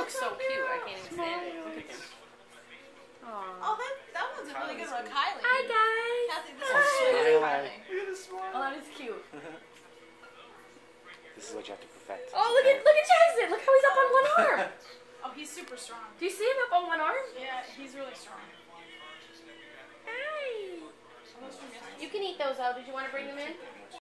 looks so cute. I can't even stand it. Look at this. Oh, that one's a really good one. Kylie. Hi, guys. Kathy, this one's really Hi. funny. Look at the smile. Oh, that is cute. This is what you have to perfect. Oh, look at Jackson. Look how he's up on one arm. Oh, he's super strong. Do you see him up on one arm? Yeah, he's really strong. Hi. You can eat those out. Did you want to bring them in?